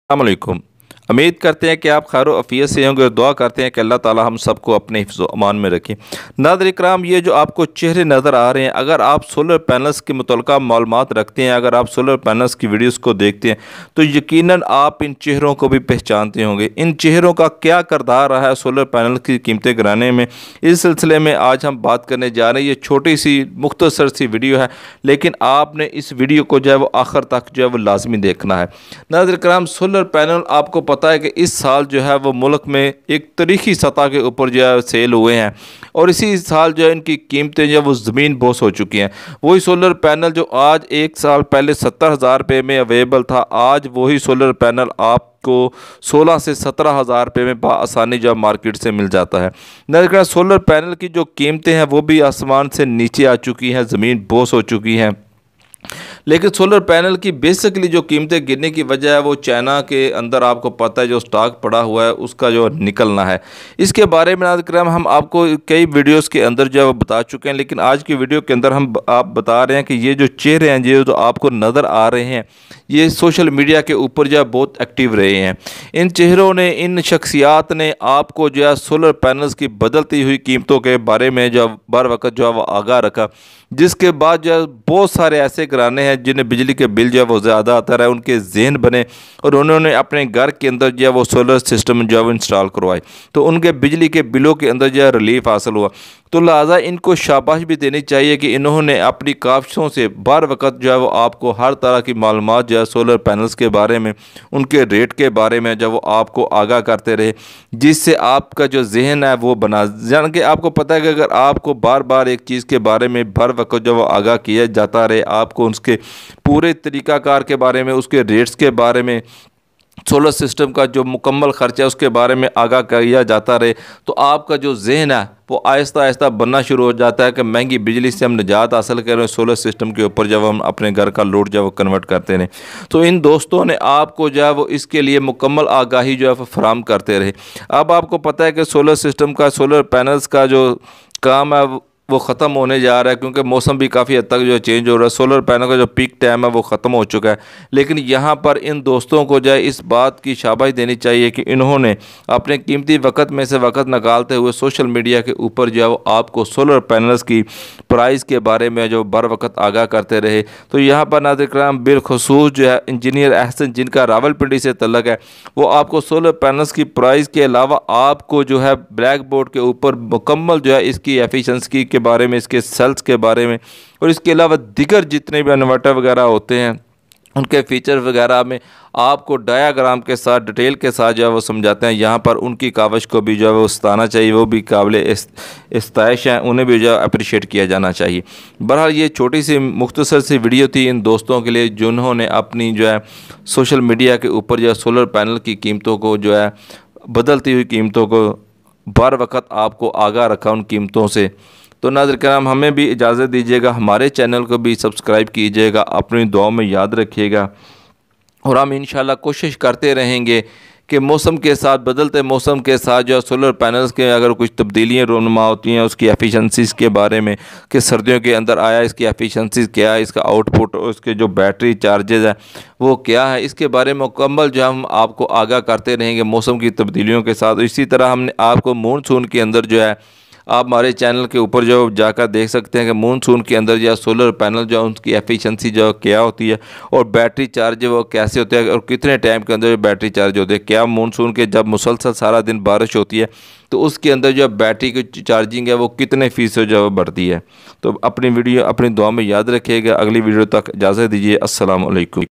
अस्सलामुअलैकुम। उम्मीद करते हैं कि आप खैर अफ़ियत से होंगे और दुआ करते हैं कि अल्लाह ताला हम सबको अपने हिफ्ज़ व अमान में रखें। नाज़रीन इकराम, ये जो आपको चेहरे नज़र आ रहे हैं, अगर आप सोलर पैनल्स के मुतल्लिक़ा मालूमात रखते हैं, अगर आप सोलर पैनल्स की वीडियोज़ को देखते हैं, तो यकीनन आप इन चेहरों को भी पहचानते होंगे। इन चेहरों का क्या किरदार रहा है सोलर पैनल की कीमतें गिराने में, इस सिलसिले में आज हम बात करने जा रहे हैं। ये छोटी सी मुख्तसर सी वीडियो है, लेकिन आपने इस वीडियो को जो है वो आखिर तक जो है वो लाजमी देखना है। नाज़रीन इकराम, सोलर पैनल आपको पता है कि इस साल जो है वो मुल्क में एक तारीखी सतह के ऊपर जो है सेल हुए हैं, और इसी साल जो है इनकी कीमतें जो है वो ज़मीन बोस हो चुकी हैं। वही सोलर पैनल जो आज एक साल पहले 70,000 रुपये में अवेलेबल था, आज वही सोलर पैनल आपको 16 से 17,000 रुपये में बआसानी जो मार्केट से मिल जाता है। ना सोलर पैनल की जो कीमतें हैं वो भी आसमान से नीचे आ चुकी हैं, ज़मीन बोस हो चुकी हैं। लेकिन सोलर पैनल की बेसिकली जो कीमतें गिरने की वजह है वो चाइना के अंदर आपको पता है जो स्टॉक पड़ा हुआ है उसका जो निकलना है। इसके बारे में नाज़रीन हम आपको कई वीडियोस के अंदर जो है वो बता चुके हैं, लेकिन आज की वीडियो के अंदर हम आप बता रहे हैं कि ये जो चेहरे हैं ये जो आपको नज़र आ रहे हैं, ये सोशल मीडिया के ऊपर जो है बहुत एक्टिव रहे हैं। इन चेहरों ने, इन शख्सियात ने आपको जो है सोलर पैनल्स की बदलती हुई कीमतों के बारे में जो बर वक्त जो है वो आगाह रखा, जिसके बाद जो है बहुत सारे ऐसे घराने हैं जिन्हें बिजली के बिल जो है वो ज़्यादा आता रहा, उनके जहन बने और उन्होंने अपने घर के अंदर जो है वो सोलर सिस्टम जो है वो इंस्टॉल करवाए, तो उनके बिजली के बिलों के अंदर जो है रिलीफ हासिल हुआ। तो लिहाजा इनको शाबाश भी देनी चाहिए कि इन्होंने अपनी काविशों से बर वक्त जो है वो आपको हर तरह की मालूमात जो है सोलर पैनल्स के बारे में, उनके रेट के बारे में जब वो आपको आगाह करते रहे, जिससे आपका जो जहन है वो बना, जान के आपको पता है कि अगर आपको बार बार एक चीज़ के बारे में बर वक्त जब वो आगाह किया जाता रहे, आपको उसके पूरे तरीक़ाकार के बारे में, उसके रेट्स के बारे में, सोलर सिस्टम का जो मुकम्मल ख़र्चा है उसके बारे में आगाह किया जाता रहे, तो आपका जो जहन है वो आहिस्ता आहिस्ता बनना शुरू हो जाता है कि महंगी बिजली से हम निजात हासिल कर रहे हैं, सोलर सिस्टम के ऊपर जब हम अपने घर का लोड जो है वो कन्वर्ट करते रहे। तो इन दोस्तों ने आपको जो है वो इसके लिए मुकम्मल आगाही जो है वो फराम करते रहे। अब आपको पता है कि सोलर सिस्टम का, सोलर पैनल्स का जो काम है वो ख़त्म होने जा रहा है, क्योंकि मौसम भी काफ़ी हद तक जो चेंज हो रहा है। सोलर पैनल का जो पीक टाइम है वो ख़त्म हो चुका है, लेकिन यहाँ पर इन दोस्तों को जो है इस बात की शाबाश देनी चाहिए कि इन्होंने अपने कीमती वक्त में से वक्त निकालते हुए सोशल मीडिया के ऊपर जो है वो आपको सोलर पैनल्स की प्राइस के बारे में जो बर वक्त आगाह करते रहे। तो यहाँ पर नाज़रीन इकराम बिलखसूस जो है इंजीनियर अहसन, जिनका रावलपिंडी से तल्लक है, वो आपको सोलर पैनल्स की प्राइस के अलावा आपको जो है ब्लैक बोर्ड के ऊपर मुकम्मल जो है इसकी एफिशिएंसी के बारे में, इसके सेल्स के बारे में, और इसके अलावा दिगर जितने भी इन्वर्टर वगैरह होते हैं उनके फीचर वगैरह में आपको डायाग्राम के साथ, डिटेल के साथ जो है वो समझाते हैं। यहाँ पर उनकी काविश को भी जो है वो सताना चाहिए, वो भी काबिल इस्ताइश हैं, उन्हें भी जो है अप्रिशिएट किया जाना चाहिए। बहरहाल ये छोटी सी मुख्तसर सी वीडियो थी इन दोस्तों के लिए जिन्होंने अपनी जो है सोशल मीडिया के ऊपर जो है सोलर पैनल की कीमतों को, जो है बदलती हुई कीमतों को बर वक्त आपको आगाह रखा उन कीमतों से। तो नाज़रीन किराम, हमें भी इजाज़त दीजिएगा, हमारे चैनल को भी सब्सक्राइब कीजिएगा, अपनी दुआओं में याद रखिएगा, और हम इंशाल्लाह कोशिश करते रहेंगे कि मौसम के साथ, बदलते मौसम के साथ जो सोलर पैनल्स के अगर कुछ तब्दीलियाँ रूनुमा होती हैं उसकी एफिशिएंसीज़ के बारे में, कि सर्दियों के अंदर आया इसकी एफिशिएंसीज़ क्या है, इसका आउटपुट, उसके जो बैटरी चार्जेज़ है वो क्या है, इसके बारे में मुकम्मल जो हम आपको आगाह करते रहेंगे मौसम की तब्दीलियों के साथ। इसी तरह हमने आपको मानसून के अंदर जो है आप हमारे चैनल के ऊपर जो जाकर देख सकते हैं कि मानसून के अंदर जो सोलर पैनल जो उनकी एफिशिएंसी जो क्या होती है, और बैटरी चार्ज वो कैसे होते हैं, और कितने टाइम के अंदर जो बैटरी चार्ज होते हैं। क्या मानसून के जब मुसलसल सारा दिन बारिश होती है तो उसके अंदर जो बैटरी की चार्जिंग है वो कितने फ़ीसद जो बढ़ती है। तो अपनी वीडियो अपनी दुआ में याद रखिएगा। अगली वीडियो तक इजाज़त दीजिए। अस्सलाम वालेकुम।